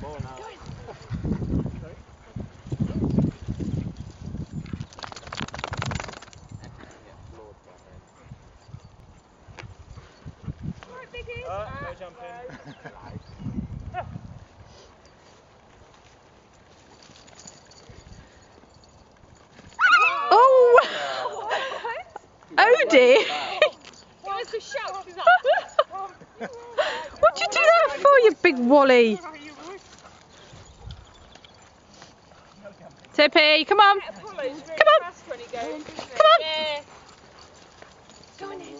more now. No jumping. Oh! Odie! What was the shout? What'd you do that for, you big wally? Tippy, come on! Come on! Come on! Go on then.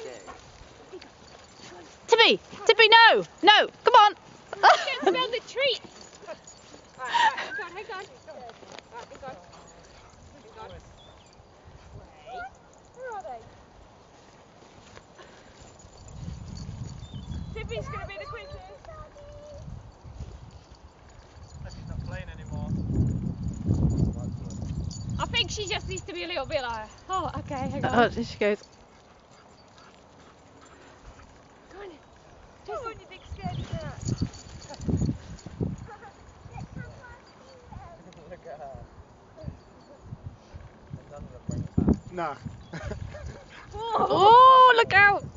Tippy! Tippy, no! No! Come on! Can't smell the treats. Right, hang on. Right, hang on. Wait. Where are they? Tippy's going to be the quickest. She's not playing anymore. I think she just needs to be a little bit like, oh, okay, hang on. Oh, there she goes. Go on. Come on, you big scaredy cat. Look at her. And none of them bring it back. Nah. Oh, look out!